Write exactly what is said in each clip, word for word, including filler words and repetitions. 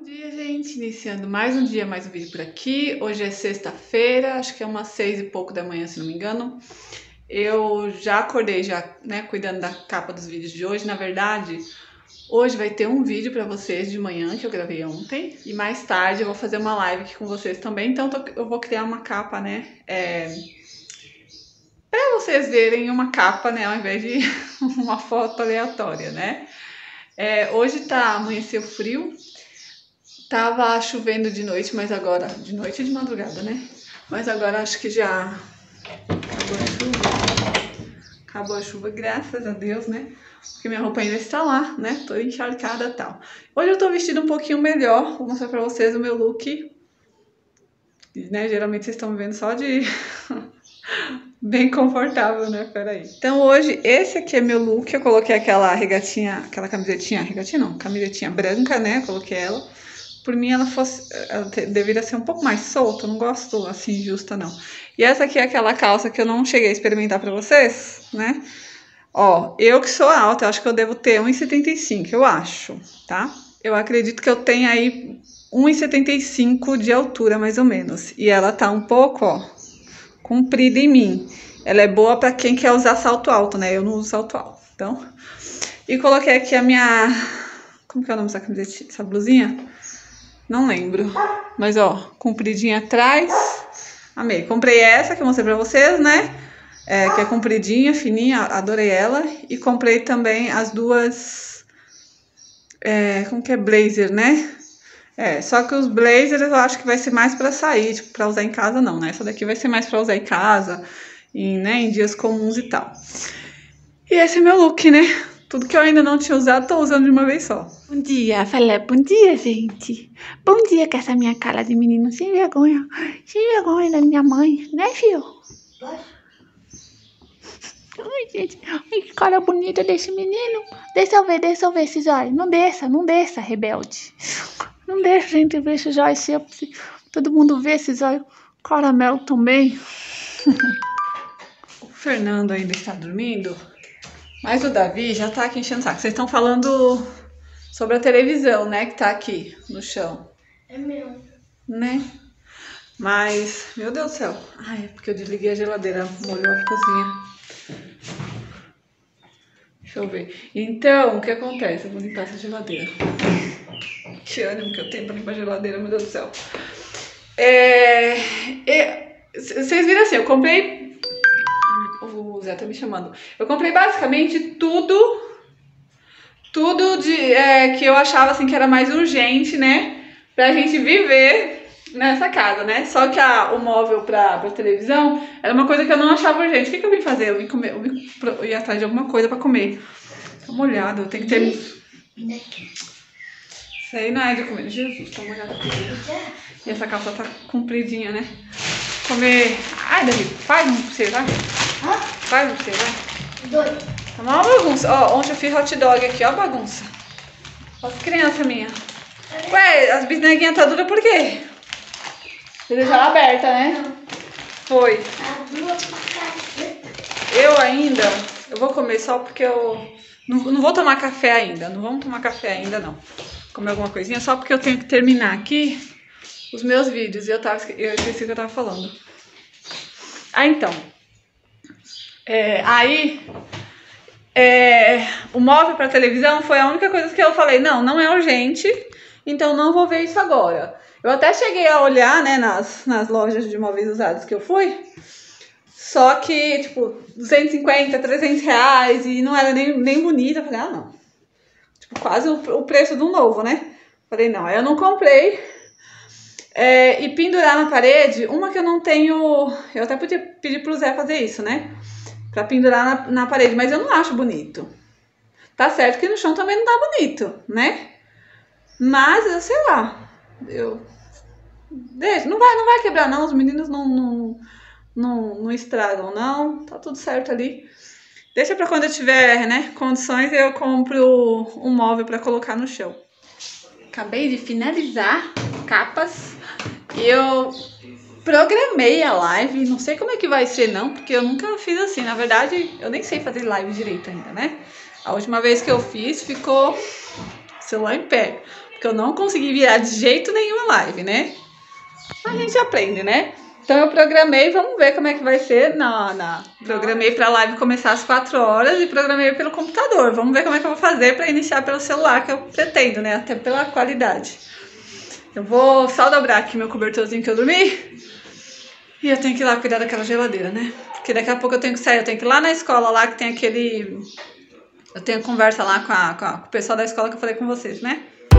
dia, gente, iniciando mais um dia, mais um vídeo por aqui. Hoje é sexta-feira, acho que é umas seis e pouco da manhã, se não me engano. Eu já acordei, já, né, cuidando da capa dos vídeos de hoje. Na verdade, hoje vai ter um vídeo pra vocês de manhã, que eu gravei ontem. E mais tarde eu vou fazer uma live aqui com vocês também. Então tô, eu vou criar uma capa, né, é, pra vocês verem uma capa, né, ao invés de uma foto aleatória, né. É, hoje tá, amanheceu frio. Tava chovendo de noite, mas agora... De noite e de madrugada, né? Mas agora acho que já acabou a chuva. Acabou a chuva, graças a Deus, né? Porque minha roupa ainda está lá, né? Tô encharcada e tal. Hoje eu tô vestida um pouquinho melhor. Vou mostrar pra vocês o meu look. Né? Geralmente vocês estão me vendo só de... bem confortável, né? Peraí. Então hoje, esse aqui é meu look. Eu coloquei aquela regatinha... Aquela camisetinha... Regatinha não. Camisetinha branca, né? Coloquei ela. Por mim, ela fosse, ela te, deveria ser um pouco mais solta, eu não gosto assim, justa, não. E essa aqui é aquela calça que eu não cheguei a experimentar pra vocês, né? Ó, eu que sou alta, eu acho que eu devo ter um e setenta e cinco, eu acho, tá? Eu acredito que eu tenho aí um e setenta e cinco de altura, mais ou menos. E ela tá um pouco, ó, comprida em mim. Ela é boa pra quem quer usar salto alto, né? Eu não uso salto alto, então... E coloquei aqui a minha... Como que é o nome dessa camiseta, essa blusinha? Não lembro, mas ó, compridinha atrás, amei. Comprei essa que eu mostrei pra vocês, né, é, que é compridinha, fininha, adorei ela. E comprei também as duas, é, como que é, blazer, né, é, só que os blazers eu acho que vai ser mais pra sair, tipo, pra usar em casa não, né, essa daqui vai ser mais pra usar em casa, em, né, em dias comuns e tal. E esse é meu look, né. Tudo que eu ainda não tinha usado, tô usando de uma vez só. Bom dia, fala bom dia, gente. Bom dia com essa minha cara de menino sem vergonha. Sem vergonha da minha mãe, né, filho? Ai, gente, ai, que cara bonita desse menino. Deixa eu ver, deixa eu ver esses olhos. Não deixa, não deixa, rebelde. Não deixa, gente, ver esses olhos sempre. Todo mundo vê esses olhos. Caramelo também. O Fernando ainda está dormindo. Mas o Davi já tá aqui enchendo o saco. Vocês estão falando sobre a televisão, né? Que tá aqui no chão. É meu. Né? Mas, meu Deus do céu. Ai, é porque eu desliguei a geladeira. Molhou a cozinha. Deixa eu ver. Então, o que acontece? Eu vou limpar essa geladeira. Que ânimo que eu tenho pra limpar a geladeira, meu Deus do céu. É... é... Vocês viram assim, eu comprei... O Zé tá me chamando. Eu comprei basicamente tudo, tudo de, é, que eu achava assim que era mais urgente, né? Pra gente viver nessa casa, né? Só que a, o móvel pra, pra televisão era uma coisa que eu não achava urgente. O que, que eu vim fazer? Eu vim, comer, eu vim eu ia atrás de alguma coisa pra comer. Tá molhado, eu tenho que ter... Isso aí não é de comer. Jesus, tá molhado. E essa calça tá compridinha, né? Comer... Ai, Davi, faz um pra você, vai. Faz um pra você, vai. Dois. Tá uma bagunça. Ó, ontem eu fiz hot dog aqui, ó a bagunça. Ó as crianças minhas. Ué, as bisneguinhas tá duras por quê? Você deixou ela aberta, né? Foi. Eu ainda... Eu vou comer só porque eu... Não, não vou tomar café ainda. Não vamos tomar café ainda, não. Comer alguma coisinha só porque eu tenho que terminar aqui os meus vídeos. E eu, tava, eu esqueci o que eu tava falando. Ah, então... É, aí, é, o móvel para televisão foi a única coisa que eu falei, não, não é urgente, então não vou ver isso agora. Eu até cheguei a olhar, né, nas, nas lojas de móveis usados que eu fui, só que, tipo, duzentos e cinquenta, trezentos reais e não era nem, nem bonita. Eu falei, ah, não. Tipo, quase o, o preço de um novo, né? Falei, não, aí eu não comprei. É, e pendurar na parede, uma que eu não tenho, eu até podia pedir pro Zé fazer isso, né? Pra pendurar na, na parede, mas eu não acho bonito. Tá certo que no chão também não tá bonito, né? Mas, eu sei lá, eu... Deixa, não vai, não vai quebrar não, os meninos não, não, não, não estragam não, tá tudo certo ali. Deixa pra quando eu tiver, né, condições, eu compro um móvel pra colocar no chão. Acabei de finalizar capas e eu... programei a live, não sei como é que vai ser não, porque eu nunca fiz assim, na verdade eu nem sei fazer live direito ainda, né? A última vez que eu fiz ficou celular em pé, por que eu não consegui virar de jeito nenhum a live, né? A gente aprende, né? Então eu programei, vamos ver como é que vai ser. Não, não. Programei pra live começar às quatro horas e programei pelo computador. Vamos ver como é que eu vou fazer pra iniciar pelo celular, que eu pretendo, né? Até pela qualidade. Eu vou só dobrar aqui meu cobertorzinho que eu dormi. E eu tenho que ir lá cuidar daquela geladeira, né? Porque daqui a pouco eu tenho que sair, eu tenho que ir lá na escola lá que tem aquele... Eu tenho conversa lá com, a, com, a, com o pessoal da escola que eu falei com vocês, né?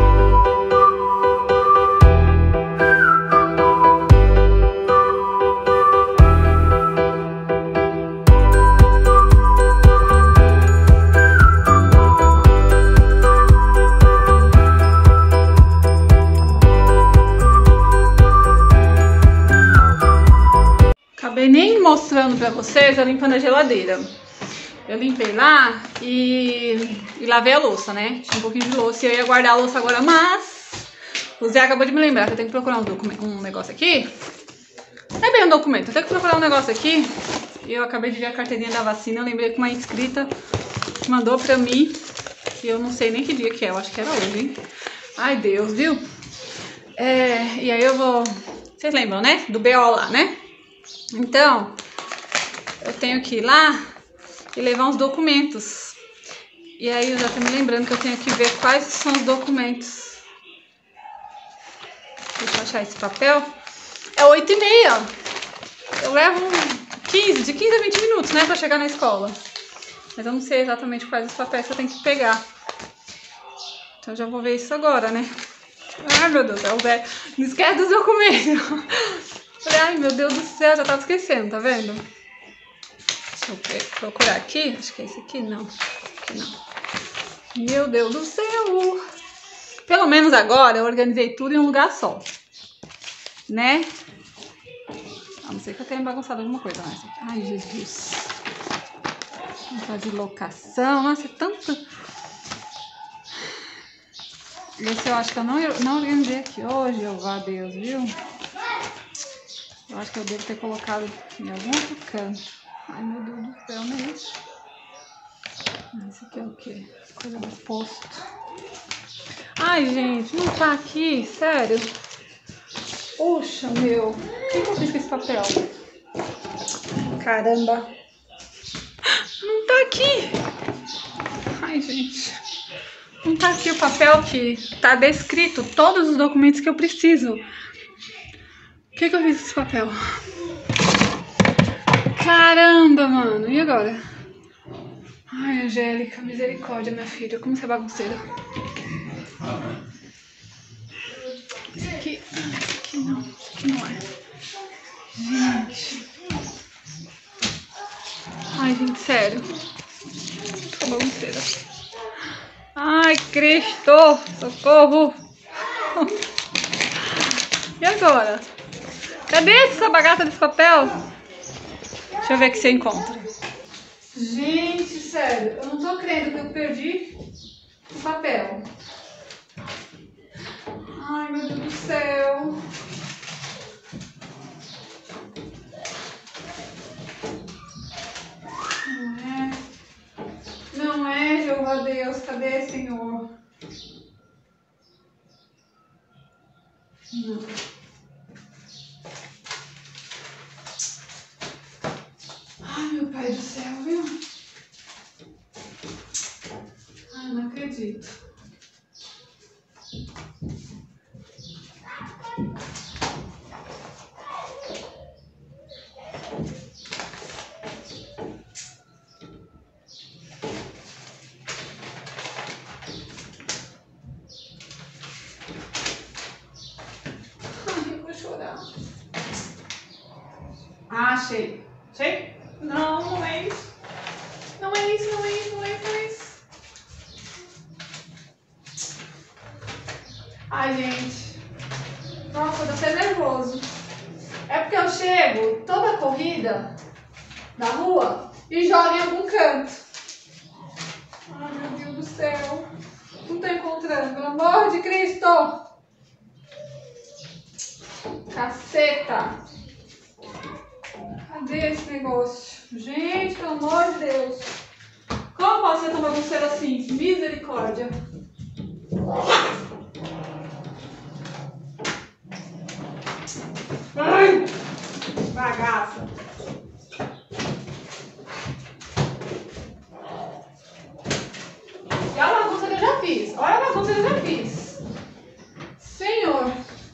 Acabei nem mostrando pra vocês eu limpando a geladeira. Eu limpei lá e, e lavei a louça, né? Tinha um pouquinho de louça e eu ia guardar a louça agora, mas o Zé acabou de me lembrar que eu tenho que procurar um, documento, um negócio aqui. Não é bem um documento, eu tenho que procurar um negócio aqui. E eu acabei de ver a carteirinha da vacina, eu lembrei que uma inscrita mandou pra mim. E eu não sei nem que dia que é, eu acho que era hoje, hein? Ai, Deus, viu? É, e aí eu vou... Vocês lembram, né? Do B O lá, né? Então, eu tenho que ir lá e levar uns documentos. E aí eu já tô me lembrando que eu tenho que ver quais são os documentos. Deixa eu achar esse papel. É oito e meia. Eu levo quinze, de quinze a vinte minutos, né, pra chegar na escola. Mas eu não sei exatamente quais os papéis que eu tenho que pegar. Então eu já vou ver isso agora, né? Ai, meu Deus do céu, Zé. Não esquece dos documentos. Ai, meu Deus do céu, já tava esquecendo, tá vendo? Deixa eu procurar aqui. Acho que é esse aqui, não. Esse aqui não. Meu Deus do céu. Pelo menos agora eu organizei tudo em um lugar só. Né? A não ser que eu tenha bagunçado alguma coisa. Ai, Jesus. Vamos fazer locação. Nossa, é tanto... Esse eu acho que eu não, não organizei aqui hoje, oh, a Deus, viu? Eu acho que eu devo ter colocado em algum outro canto. Ai, meu Deus do céu, não é isso? Esse aqui é o quê? Coisa do posto. Ai, gente, não tá aqui, sério. Poxa, meu. O que eu fiz com esse papel? Caramba. Não tá aqui. Ai, gente. Não tá aqui o papel que tá descrito todos os documentos que eu preciso. O que que eu fiz com esse papel? Caramba, mano. E agora? Ai, Angélica, misericórdia, minha filha. Como você é bagunceira. Esse aqui... Esse aqui não. Esse aqui não é. Gente. Ai, gente, sério. Tô bagunceira. Ai, Cristo. Socorro. E agora? Cadê essa bagaça desse papel? Deixa eu ver aqui se eu encontro. Gente, sério, eu não tô crendo que eu perdi o papel. Ai, meu Deus do céu. Não é. Não é, Jeová Deus. Cadê, Senhor? Não. Ai, meu pai do céu, viu? Ai, não acredito. Ai, eu vou chorar. Ah, achei. Achei? Não, não é isso. Não é isso, não é isso, não é isso, não é isso. Ai, gente. Nossa, eu tô até nervoso. É porque eu chego toda corrida na rua e jogo em algum canto. Ai, meu Deus do céu. Não tô encontrando, pelo amor de Cristo. Caceta. Cadê esse negócio? Gente, pelo amor de Deus. Como posso ser tão bagunceira assim? Misericórdia. bagaça. E olha a bagunça que eu já fiz. Olha a bagunça que eu já fiz. Senhor.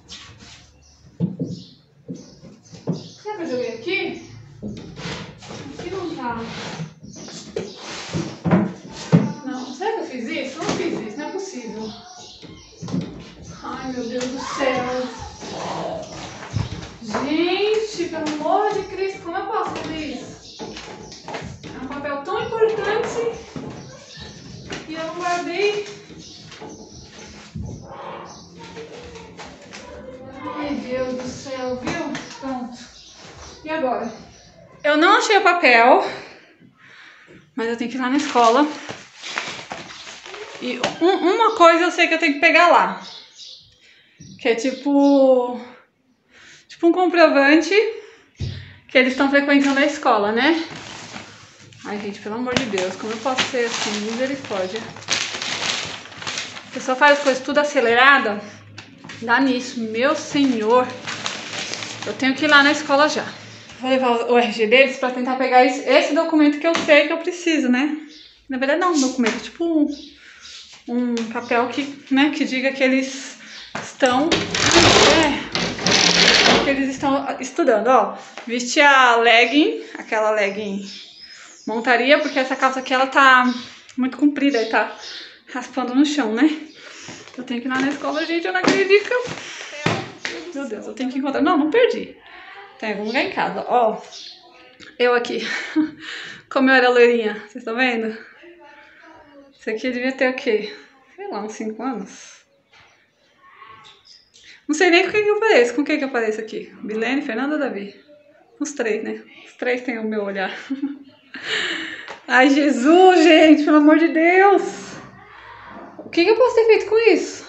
Será que eu joguei aqui? Aqui não tá. Não, será que eu fiz isso? Não fiz isso, não é possível. Ai, meu Deus do céu. Gente, pelo amor de Cristo, como eu posso fazer isso? É um papel tão importante e eu não guardei. Ai, Deus do céu, viu? Pronto. E agora? Eu não achei o papel, mas eu tenho que ir lá na escola. E um, uma coisa eu sei que eu tenho que pegar lá. Que é tipo... Tipo um comprovante que eles estão frequentando a escola, né? Ai, gente, pelo amor de Deus, como eu posso ser assim? Misericórdia. A pessoa faz as coisas tudo acelerada. Dá nisso, meu senhor. Eu tenho que ir lá na escola já. Vou levar o R G deles pra tentar pegar esse, esse documento que eu sei que eu preciso, né? Na verdade não, um documento, tipo um, um papel que, né, que diga que eles estão... É, que eles estão estudando, ó. Vesti a legging, aquela legging montaria, porque essa calça aqui ela tá muito comprida e tá raspando no chão, né? Eu tenho que ir lá na escola, gente, eu não acredito. Meu Deus, eu tenho que encontrar... Não, não perdi. Tem algum lugar em casa, ó. Eu aqui. Como eu era loirinha, vocês estão vendo? Isso aqui devia ter o quê? Sei lá, uns cinco anos. Não sei nem com quem que eu pareço. Com quem que eu pareço aqui? Bilene, Fernanda ou Davi? Os três, né? Os três têm o meu olhar. Ai, Jesus, gente, pelo amor de Deus. O que que eu posso ter feito com isso?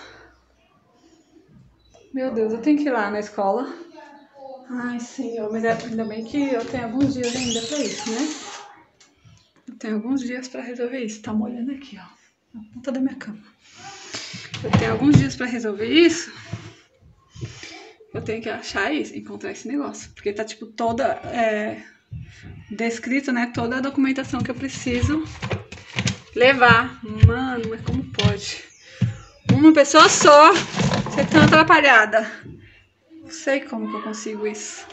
Meu Deus, eu tenho que ir lá na escola. Ai, Senhor, mas ainda bem que eu tenho alguns dias ainda pra isso, né? Eu tenho alguns dias pra resolver isso. Tá molhando aqui, ó. Na ponta da minha cama. Eu tenho alguns dias pra resolver isso. Eu tenho que achar isso, encontrar esse negócio. Porque tá, tipo, toda... É, descrito, né? Toda a documentação que eu preciso levar. Mano, mas como pode? Uma pessoa só ser tão atrapalhada. Não sei como que eu consigo isso.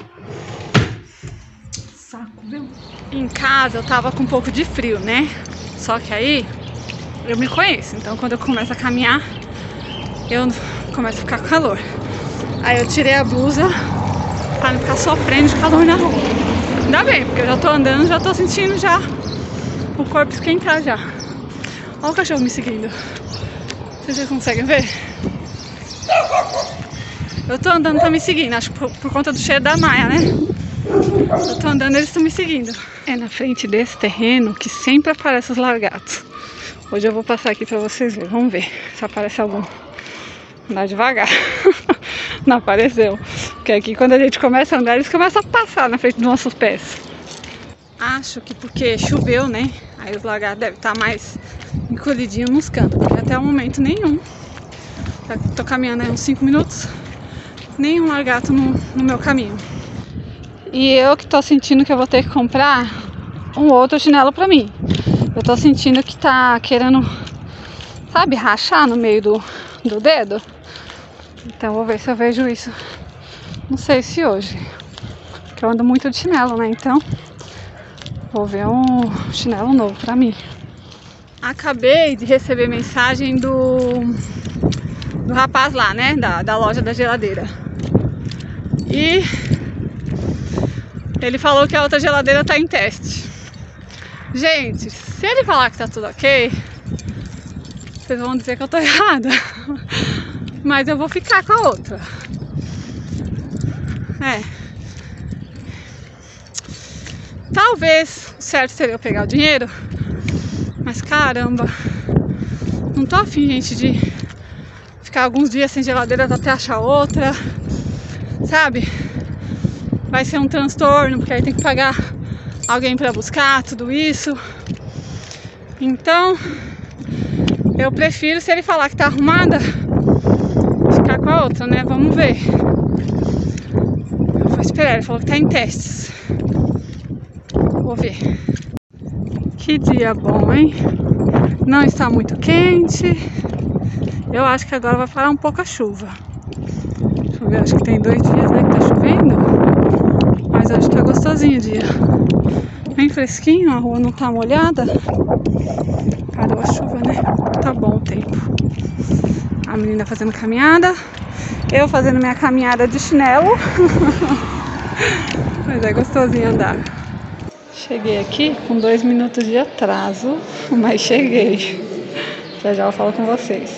Saco, viu? Em casa eu tava com um pouco de frio, né? Só que aí eu me conheço. Então quando eu começo a caminhar, eu começo a ficar com calor. Aí eu tirei a blusa pra não ficar sofrendo de calor na rua. Ainda bem, porque eu já tô andando, já tô sentindo já o corpo esquentar já. Olha o cachorro me seguindo. Vocês conseguem ver? Eu tô andando, tá me seguindo, acho que por, por conta do cheiro da maia, né? Eu tô andando, eles estão me seguindo. É na frente desse terreno que sempre aparecem os largatos. Hoje eu vou passar aqui pra vocês verem, vamos ver se aparece algum. Andar devagar. Não apareceu. Porque aqui quando a gente começa a andar, eles começam a passar na frente dos nossos pés. Acho que porque choveu, né? Aí os lagartos devem estar mais encolhidinhos nos cantos. Porque até o momento nenhum. Tô caminhando aí uns cinco minutos. Nenhum lagarto no, no meu caminho. E eu que tô sentindo que eu vou ter que comprar um outro chinelo pra mim. Eu tô sentindo que tá querendo, sabe, rachar no meio do, do dedo. Então vou ver se eu vejo isso. Não sei se hoje. Porque eu ando muito de chinelo, né? Então vou ver um chinelo novo pra mim. Acabei de receber mensagem do, do rapaz lá, né? Da, da loja da geladeira. E ele falou que a outra geladeira tá em teste. Gente, se ele falar que tá tudo ok, vocês vão dizer que eu tô errada. Mas eu vou ficar com a outra. É. Talvez o certo seria eu pegar o dinheiro. Mas caramba, não tô afim, gente, de ficar alguns dias sem geladeira até achar outra. Sabe? Vai ser um transtorno, porque aí tem que pagar alguém pra buscar tudo isso. Então eu prefiro, se ele falar que tá arrumada, ficar com a outra, né? Vamos ver. Eu vou esperar, ele falou que tá em testes. Vou ver. Que dia bom, hein? Não está muito quente. Eu acho que agora vai parar um pouco a chuva. Deixa eu ver, acho que tem dois dias, né, que tá chovendo. Mas acho que tá gostosinho o dia. Bem fresquinho, a rua não tá molhada. Parou a chuva, né? Tá bom o tempo. A menina fazendo caminhada. Eu fazendo minha caminhada de chinelo. Mas é gostosinho andar. Cheguei aqui com dois minutos de atraso, mas cheguei. Já já eu falo com vocês.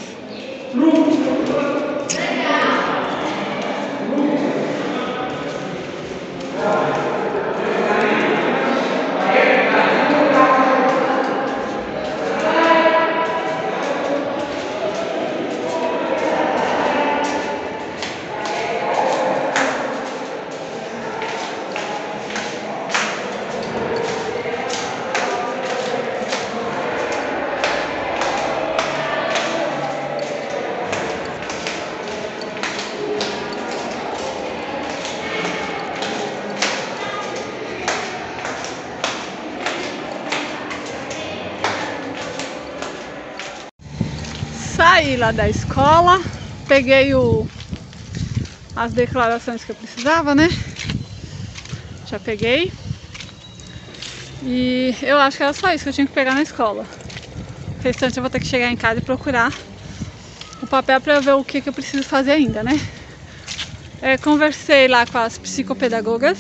Saí lá da escola, peguei o, as declarações que eu precisava, né? Já peguei. E eu acho que era só isso que eu tinha que pegar na escola. O restante eu vou ter que chegar em casa e procurar o papel para ver o que, que eu preciso fazer ainda, né? É, conversei lá com as psicopedagogas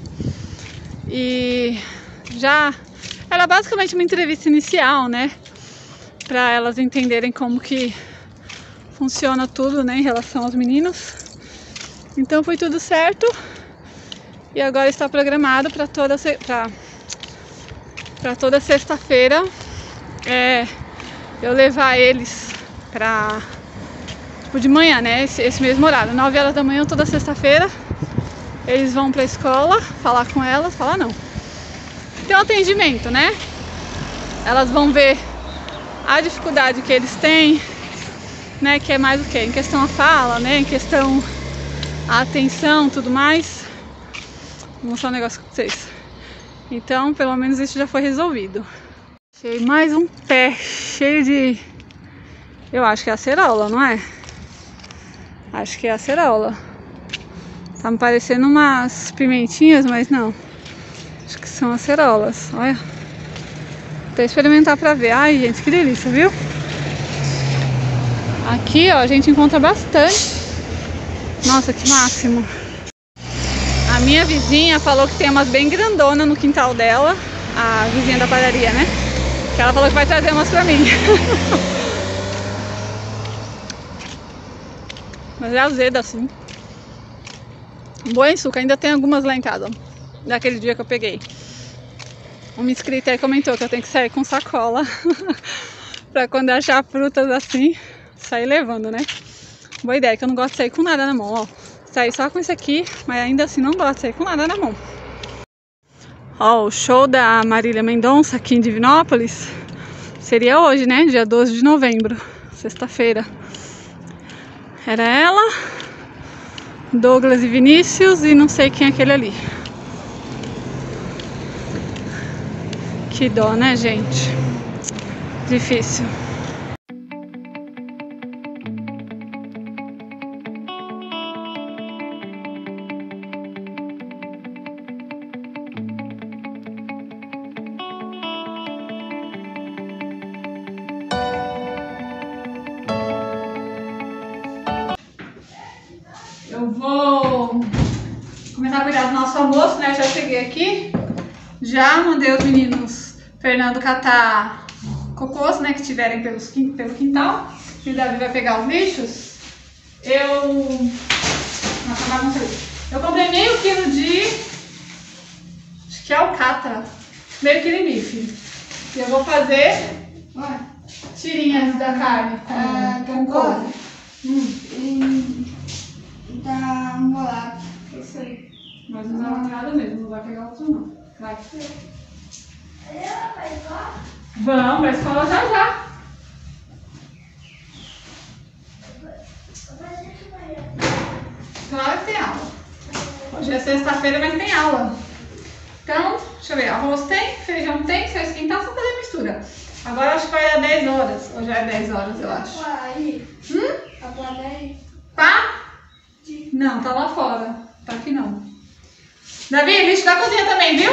e já era basicamente uma entrevista inicial, né? Para elas entenderem como que funciona tudo, né, em relação aos meninos. Então foi tudo certo e agora está programado para toda para para toda sexta-feira é, eu levar eles para tipo de manhã, né, esse, esse mesmo horário, nove horas da manhã toda sexta-feira eles vão para a escola falar com elas, falar não, tem um atendimento, né? Elas vão ver a dificuldade que eles têm, né, que é mais o que? Em questão a fala, né, em questão a atenção, tudo mais. Vou mostrar um negócio com vocês. Então, pelo menos isso já foi resolvido. Achei mais um pé cheio de... Eu acho que é acerola, não é? Acho que é acerola. Tá me parecendo umas pimentinhas, mas não. Acho que são acerolas, olha. Vou experimentar pra ver. Ai, gente, que delícia, viu? Aqui, ó, a gente encontra bastante. Nossa, que máximo. A minha vizinha falou que tem umas bem grandonas no quintal dela. A vizinha da padaria, né? Que ela falou que vai trazer umas pra mim. Mas é azeda, assim. Boa em suco. Ainda tem algumas lá em casa. Daquele dia que eu peguei. Uma inscrita aí comentou que eu tenho que sair com sacola pra quando achar frutas assim, sair levando, né? Boa ideia, que eu não gosto de sair com nada na mão, ó. Sair só com isso aqui, mas ainda assim não gosto de sair com nada na mão. Ó, o show da Marília Mendonça aqui em Divinópolis seria hoje, né? Dia doze de novembro, sexta-feira. Era ela, Douglas e Vinícius e não sei quem é aquele ali. Que dó, né, gente? Difícil. Eu vou começar a cuidar do nosso almoço, né? Já cheguei aqui. Já mandei os meninos Fernando catar cocôs, né, que tiverem pelos, pelo quintal. E o Davi vai pegar os lixos. Eu... Nossa, bagunça ali. Eu comprei meio quilo de... Acho que é alcatra. Meio quilo de bife. E eu vou fazer... Olha, tirinhas da carne com, ah, com couve. Hum. E tá molado. Isso aí. Mas não dá nada mesmo, não vai pegar outro não. Vai. Vamos pra escola já já. Claro que tem aula. Hoje é sexta-feira, mas tem aula. Então, deixa eu ver, arroz tem, feijão tem, se eu esquentar, só fazer mistura. Agora acho que vai dar dez horas, ou já é dez horas, eu acho. Aí. Hum? A plateia. Tá? Não, tá lá fora. Tá aqui não. Davi, lixo da cozinha também, viu?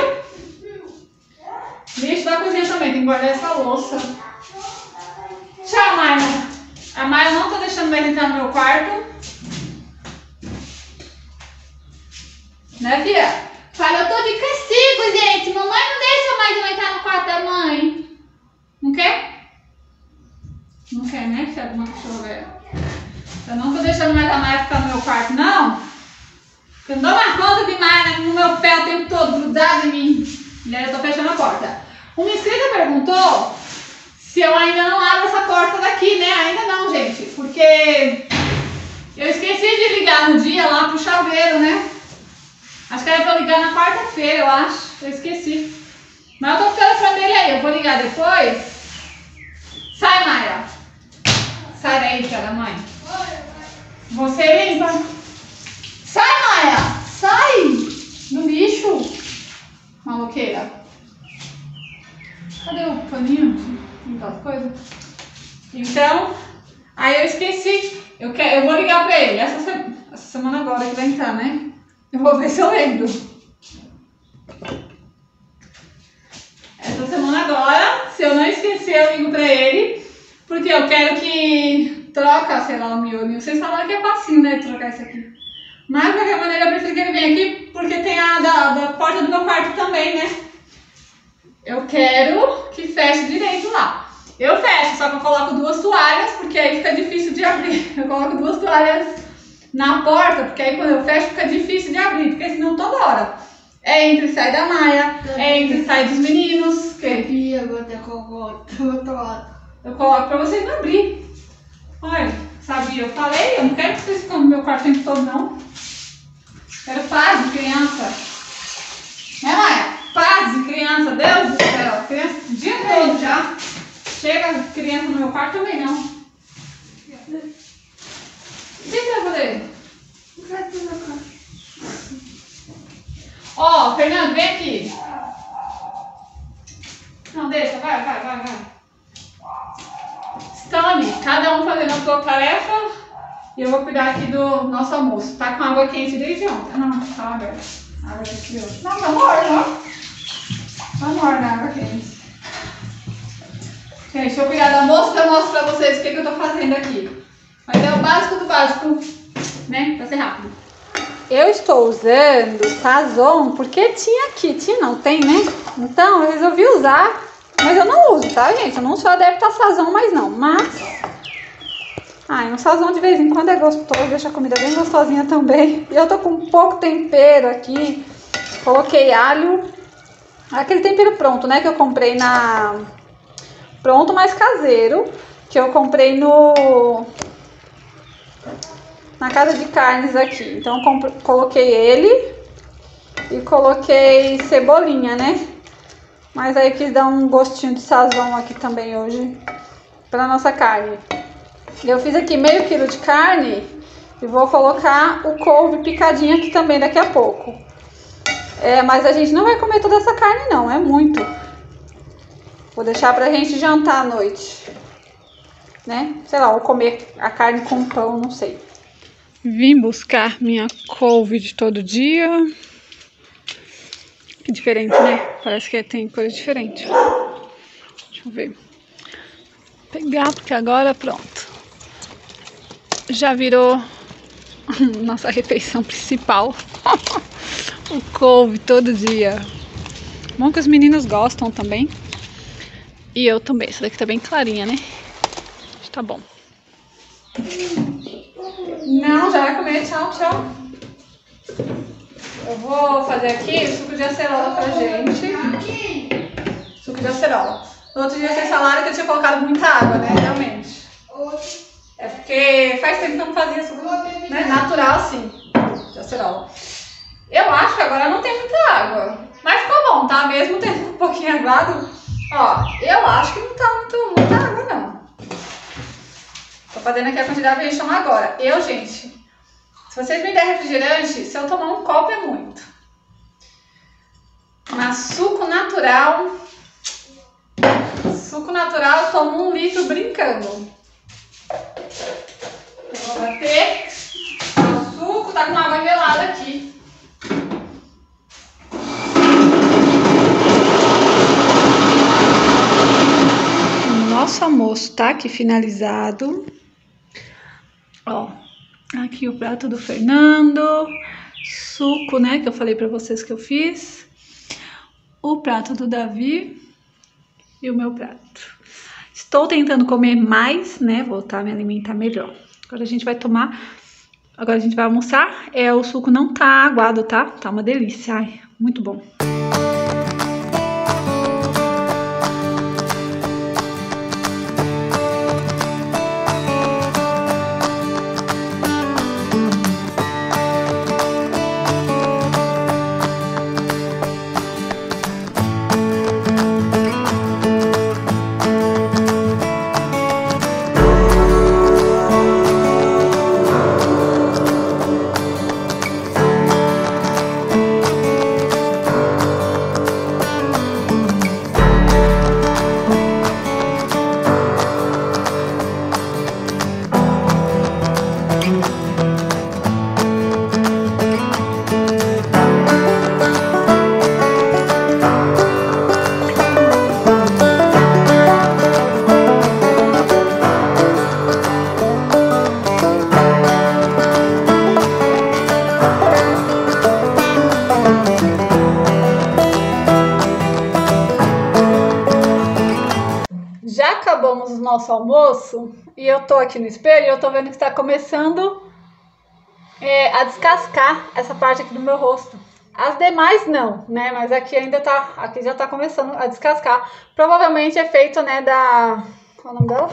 Lixo da cozinha também, tem que guardar essa louça. Tchau, Maia. A Maia não tá deixando mais entrar no meu quarto. Né, filha? Fala, eu tô de castigo, gente. Mamãe não deixa mais eu entrar no quarto da mãe. Não quer? Não quer, né, filha? Uma cachorra velha. Eu não tô deixando mais a Maia ficar no meu quarto, não. Eu não dou mais conta de Maia no meu pé o tempo todo, grudado em mim. E aí eu tô fechando a porta. Uma inscrita perguntou se eu ainda não abro essa porta daqui, né? Ainda não, gente. Porque eu esqueci de ligar no dia lá pro chaveiro, né? Acho que era pra eu ligar na quarta-feira, eu acho. Eu esqueci. Mas eu tô ficando pra dele aí. Eu vou ligar depois. Sai, Maia. Sai daí, filha da mãe. Você limpa. Sai, Maia. Sai. No lixo. Maloqueira. Cadê o paninho? Limpar as coisas. Então, aí eu esqueci. Eu, quero, eu vou ligar pra ele. Essa, se... Essa semana agora que vai entrar, né? Eu vou ver se eu lembro. Essa semana agora, se eu não esquecer, eu ligo pra ele. Porque eu quero que troca, sei lá, o miolo. Vocês falaram que é facinho, né, de trocar isso aqui. Mas, de qualquer maneira, eu preciso que ele venha aqui, porque tem a da, da porta do meu quarto também, né? Eu quero que feche direito lá. Eu fecho, só que eu coloco duas toalhas, porque aí fica difícil de abrir. Eu coloco duas toalhas na porta, porque aí quando eu fecho fica difícil de abrir, porque senão toda hora é entra e sai da Maia, é entra e sai dos meninos. Que agora eu coloco. eu coloco pra vocês não abrir. Olha, sabia, eu falei, eu não quero que vocês ficam no meu quarto o tempo todo, não. Quero paz de criança. Né, Maia? Paz de criança, Deus do céu. Criança o dia todo já. Chega criança no meu quarto também não. O que você vai fazer? Ó, oh, Fernando, vem aqui. Não, deixa, vai, vai, vai, vai. Estão ali, cada um fazendo a sua tarefa. E eu vou cuidar aqui do nosso almoço. Tá com água quente desde ontem. Não, tá aberta. Água quente de hoje. Não, tá morna, ó. Tá morna a água quente. Gente, deixa eu cuidar do almoço e eu mostro pra vocês o que, que eu tô fazendo aqui. Mas é o básico do básico, né? Pra ser rápido. Eu estou usando Sazon porque tinha aqui. Tinha não, tem, né? Então eu resolvi usar. Mas eu não uso, tá, gente? Eu não sou adepta a Sazon mais não. Mas... ai, um Sazon de vez em quando é gostoso. Deixa a comida bem gostosinha também. E eu tô com pouco tempero aqui. Coloquei alho. Aquele tempero pronto, né? Que eu comprei na... pronto, mas caseiro. Que eu comprei no... na casa de carnes aqui. Então eu coloquei ele e coloquei cebolinha, né? Mas aí eu quis dar um gostinho de Sazon aqui também hoje pra nossa carne. Eu fiz aqui meio quilo de carne e vou colocar o couve picadinho aqui também daqui a pouco. É, mas a gente não vai comer toda essa carne não, é muito. Vou deixar pra gente jantar à noite, né? Sei lá, ou comer a carne com pão, não sei. Vim buscar minha couve de todo dia. Que diferente, né? Parece que tem coisa diferente. Deixa eu ver. Vou pegar, porque agora pronto. Já virou nossa refeição principal. O couve todo dia. Bom que os meninos gostam também. E eu também. Essa daqui tá bem clarinha, né? Tá bom. Não, já vai comer. Tchau, tchau. Eu vou fazer aqui suco de acerola pra gente. Suco de acerola. No outro dia vocês falaram que eu tinha colocado muita água, né? Realmente. É porque faz tempo que eu não fazia suco, né? Natural assim, de acerola. Eu acho que agora não tem muita água. Mas ficou bom, tá? Mesmo tendo um pouquinho aguado. Ó, eu acho que não tá muito, muita água, não. Tô fazendo aqui a quantidade que a gente toma agora. Eu, gente, Se vocês me derem refrigerante, se eu tomar um copo é muito. Mas suco natural, suco natural eu tomo um litro brincando. Eu vou bater. O suco tá com água gelada aqui. Nosso almoço tá aqui finalizado. Ó, aqui o prato do Fernando, suco, né, que eu falei pra vocês que eu fiz. O prato do Davi e o meu prato. Estou tentando comer mais, né, voltar a me alimentar melhor. Agora a gente vai tomar, agora a gente vai almoçar. É, o suco não tá aguado, tá? Tá uma delícia, ai, muito bom. Já acabamos o nosso almoço e eu tô aqui no espelho e eu tô vendo que está começando é, a descascar essa parte aqui do meu rosto. As demais não, né? Mas aqui ainda tá, aqui já tá começando a descascar. Provavelmente é feito, né, da... Qual é o nome dela?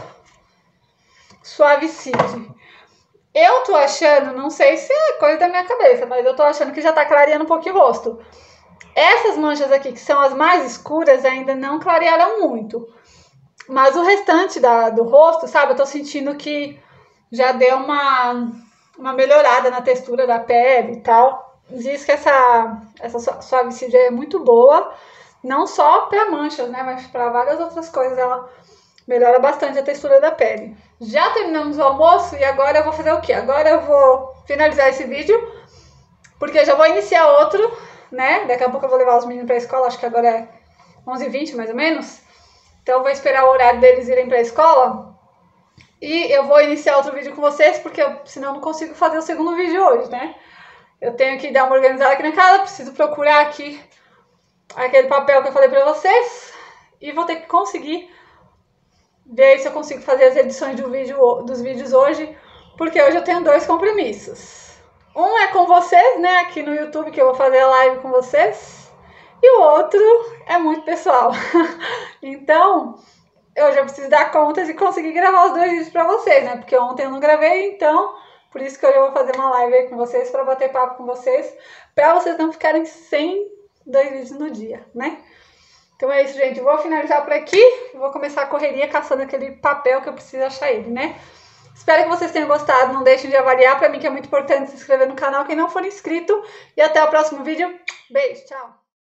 Suavicide. Eu tô achando, não sei se é coisa da minha cabeça, mas eu tô achando que já tá clareando um pouquinho o rosto. Essas manchas aqui, que são as mais escuras, ainda não clarearam muito. Mas o restante da, do rosto, sabe, eu tô sentindo que já deu uma, uma melhorada na textura da pele e tal. Diz que essa, essa suavicide é muito boa, não só para manchas, né, mas para várias outras coisas. Ela melhora bastante a textura da pele. Já terminamos o almoço e agora eu vou fazer o quê? Agora eu vou finalizar esse vídeo, porque eu já vou iniciar outro, né? Daqui a pouco eu vou levar os meninos para a escola, acho que agora é onze e vinte mais ou menos. Então eu vou esperar o horário deles irem para a escola e eu vou iniciar outro vídeo com vocês, porque eu, senão eu não consigo fazer o segundo vídeo hoje, né? Eu tenho que dar uma organizada aqui na casa, preciso procurar aqui aquele papel que eu falei para vocês e vou ter que conseguir ver se eu consigo fazer as edições do vídeo, dos vídeos hoje, porque hoje eu tenho dois compromissos. Um é com vocês, né, aqui no YouTube, que eu vou fazer a live com vocês. E o outro é muito pessoal. Então, eu já preciso dar contas e conseguir gravar os dois vídeos pra vocês, né? Porque ontem eu não gravei, então... Por isso que hoje eu vou fazer uma live aí com vocês, pra bater papo com vocês. Pra vocês não ficarem sem dois vídeos no dia, né? Então é isso, gente. Eu vou finalizar por aqui. Vou começar a correria caçando aquele papel que eu preciso achar ele, né? Espero que vocês tenham gostado. Não deixem de avaliar. Pra mim que é muito importante se inscrever no canal quem não for inscrito. E até o próximo vídeo. Beijo, tchau!